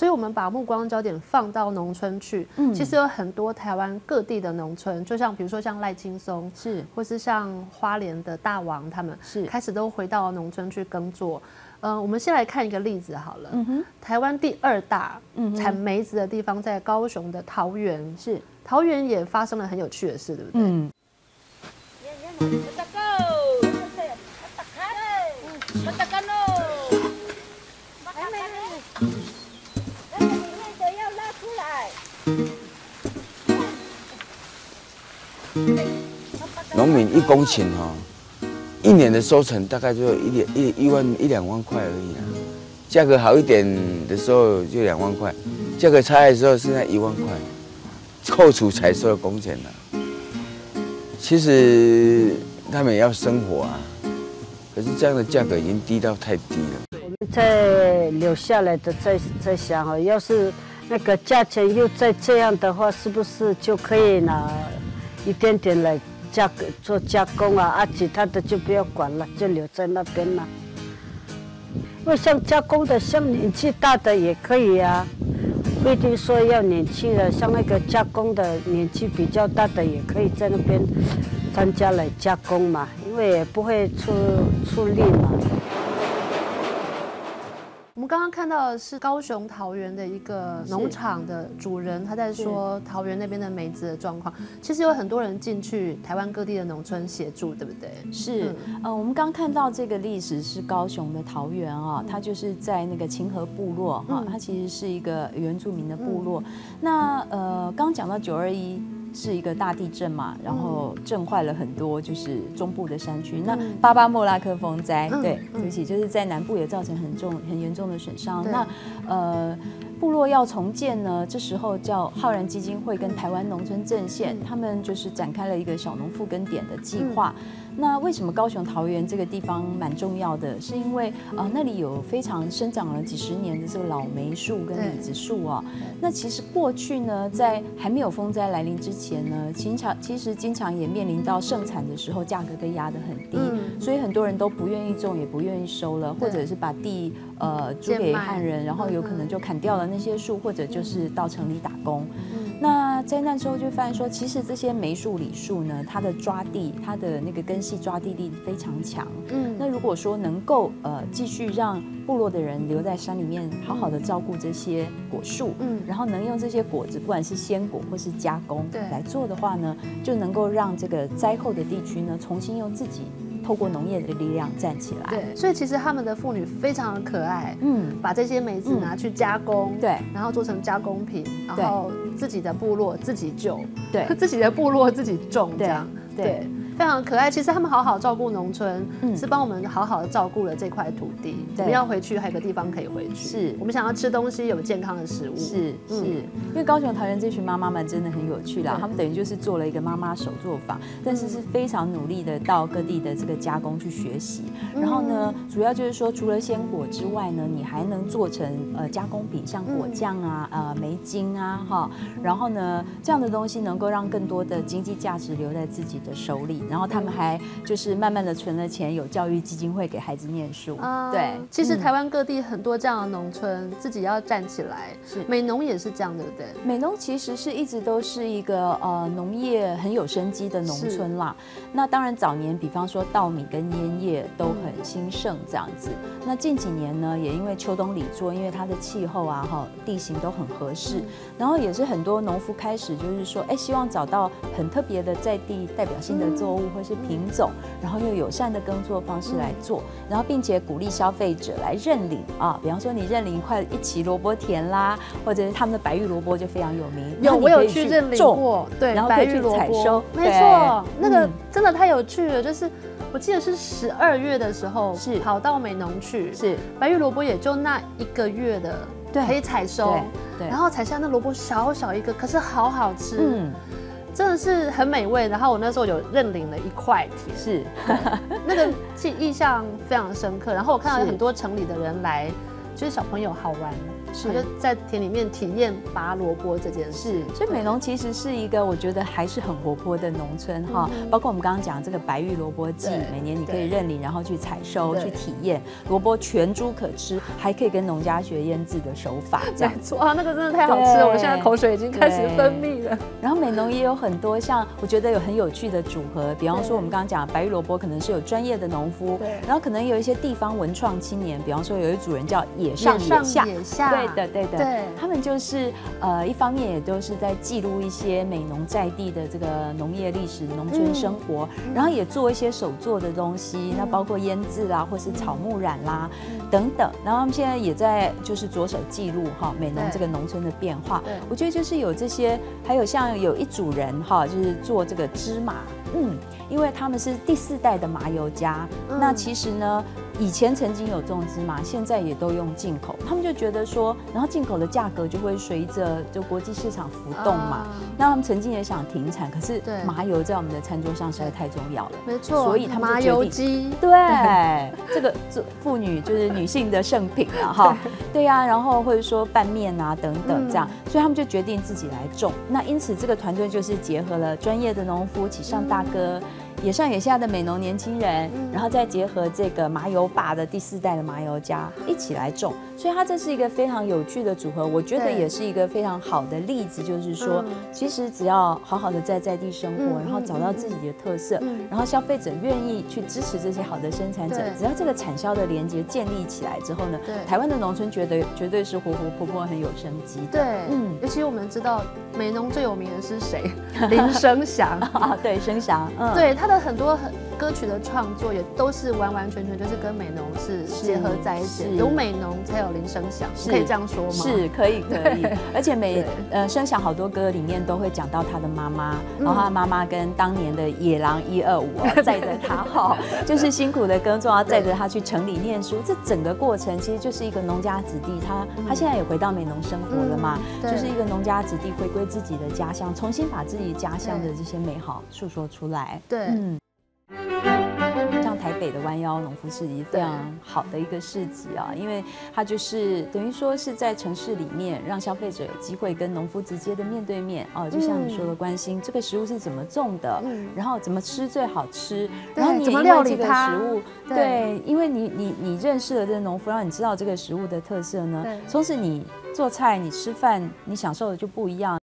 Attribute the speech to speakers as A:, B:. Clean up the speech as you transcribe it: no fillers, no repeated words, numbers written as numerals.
A: 所以我们把目光焦点放到农村去，其实有很多台湾各地的农村，就像比如说像赖青松是，或是像花莲的大王，他们是开始都回到农村去耕作。我们先来看一个例子好了。台湾第2大产梅子的地方在高雄的桃园，是桃园也发生了很有趣的事，对不对？
B: 农民1公顷1年的收成大概就1两万块而已啊。价格好一点的时候就2万块，价格差的时候现在1万块，扣除采收的工钱啊。其实他们也要生活啊，可是这样的价格已经低到太低了。
C: 我们再留下来的再想要是那个价钱又再这样的话，是不是就可以拿一点点来做加工啊？其他的就不要管了，就留在那边了。因为像加工的，像年纪大的也可以啊，不一定说要年轻的，像那个加工的年纪比较大的也可以在那边参加来加工嘛，因为也不会出力嘛。
A: 我们刚刚看到的是高雄桃园的一个农场的主人，他在说桃园那边的梅子的状况。其实有很多人进去台湾各地的农村协助，对不对？
D: 是，我们刚看到这个历史是高雄的桃园啊，它就是在那个清河部落哈，它其实是一个原住民的部落。那刚讲到921。是一个大地震嘛，然后震坏了很多，就是中部的山区。那巴巴莫拉克风灾，对不起，就是在南部也造成很严重的损伤。那部落要重建呢，这时候叫浩然基金会跟台湾农村阵线，他们就是展开了一个小农复耕点的计划。那为什么高雄桃园这个地方蛮重要的？是因为那里有非常生长了几十年的这个老梅树跟李子树啊。那其实过去呢，在还没有风灾来临之前呢，其实经常也面临到盛产的时候，价格被压得很低，所以很多人都不愿意种，也不愿意收了，或者是把地租给汉人，然后有可能就砍掉了那些树，或者就是到城里打工。那灾难之后就发现说，其实这些梅树、李树呢，它的抓地，它的那个根系抓地力非常强。那如果说能够继续让部落的人留在山里面，好好的照顾这些果树，然后能用这些果子，不管是鲜果或是加工来做的话呢，就能够让这个灾后的地区呢，重新用自己透过农业的力量站起来。
A: 对，所以其实他们的妇女非常的可爱，把这些梅子拿去加工，对，然后做成加工品，然后自己的部落自己救，对，自己的部落自己种，这样，对。非常可爱，其实他们好好照顾农村，是帮我们好好的照顾了这块土地。我们要回去，还有个地方可以回去。是我们想要吃东西，有健康的食物。是，
D: 因为高雄桃园这群妈妈们真的很有趣啦，他们等于就是做了一个妈妈手作坊，但是是非常努力的到各地的这个加工去学习。然后呢，主要就是说，除了鲜果之外呢，你还能做成加工品，像果酱啊、梅精啊，哈。然后呢，这样的东西能够让更多的经济价值留在自己的手里。然后他们还就是慢慢的存了钱，有教育基金会给孩子念书。对，
A: 其实台湾各地很多这样的农村，自己要站起来。是，美浓也是这样，对不对？
D: 美浓其实是一直都是一个农业很有生机的农村啦。那当然早年，比方说稻米跟烟叶都很兴盛这样子。那近几年呢，也因为秋冬里作，因为它的气候啊、地形都很合适，然后也是很多农夫开始就是说，希望找到很特别的在地代表性的作物或是品种，然后用友善的耕作方式来做，然后并且鼓励消费者来认领啊，比方说你认领一畦萝卜田啦，或者是他们的白玉萝卜就非常有名。
A: 我有去认领过，对，
D: 然后可以去采收。
A: 没错，那个真的太有趣了，就是我记得是12月的时候，是跑到美浓去，是白玉萝卜也就那1个月的可以采收，然后采下那萝卜小小一个，可是好好吃。真的是很美味，然后我那时候有认领了1块田，是那个印象非常深刻。然后我看到很多城里的人来就是小朋友好玩，就在田里面体验拔萝卜这件事。
D: 所以美浓其实是一个我觉得还是很活泼的农村哈，包括我们刚刚讲这个白玉萝卜季，每年你可以认领，然后去采收、去体验萝卜全株可吃，还可以跟农家学腌制的手法，这样子
A: 哇，那个真的太好吃了，我现在口水已经开始分泌了。
D: 然后美浓也有很多像我觉得有很有趣的组合，比方说我们刚刚讲白玉萝卜可能是有专业的农夫，然后可能有一些地方文创青年，比方说有一组人叫野上野下，对的，他们就是一方面也都是在记录一些美浓在地的这个农业历史、农村生活，然后也做一些手做的东西，那包括腌制啦，或是草木染啦等等。然后他们现在也在就是着手记录哈美浓这个农村的变化。我觉得就是有这些，还有像有一组人哈，就是做这个芝麻，因为他们是第4代的麻油家，那其实呢。以前曾经有种芝麻，现在也都用进口。他们就觉得说，然后进口的价格就会随着就国际市场浮动嘛。那他们曾经也想停产，可是麻油在我们的餐桌上实在太重要了，
A: 没错。
D: 所以他们就决定
A: 麻油鸡，
D: 对这个妇女就是女性的圣品啊，哈，对呀。然后或者说拌面啊等等这样，所以他们就决定自己来种。那因此这个团队就是结合了专业的农夫、启上大哥。野上野下的美浓年轻人，然后再结合这个麻油爸的第4代的麻油家一起来种，所以它这是一个非常有趣的组合。我觉得也是一个非常好的例子，就是说，其实只要好好的在地生活，然后找到自己的特色，然后消费者愿意去支持这些好的生产者，只要这个产销的连接建立起来之后呢，台湾的农村绝对是活活泼泼很有生机的。
A: 对，尤其我们知道美浓最有名的是谁？林生祥
D: 啊，对，生祥，
A: 对他的很多歌曲的创作也都是完全就是跟美浓是结合在一起，有美浓才有林生祥，可以这样说吗？
D: 是可以，而且生祥好多歌里面都会讲到他的妈妈，然后他的妈妈跟当年的野狼125载着他哈，就是辛苦的耕作，要载着他去城里念书，这整个过程其实就是一个农家子弟，他现在也回到美浓生活了嘛，就是一个农家子弟回归自己的家乡，重新把自己家乡的这些美好诉说出来。
A: 对，
D: 像台北的湾腰农夫市集非常好的一个市集啊，因为它就是等于说是在城市里面让消费者有机会跟农夫直接的面对面哦，就像你说的关心这个食物是怎么种的，然后怎么吃最好吃，然后你
A: 怎么料理这个食
D: 物，对，因为你认识了这个农夫，让你知道这个食物的特色呢，从此你做菜、你吃饭、你享受的就不一样。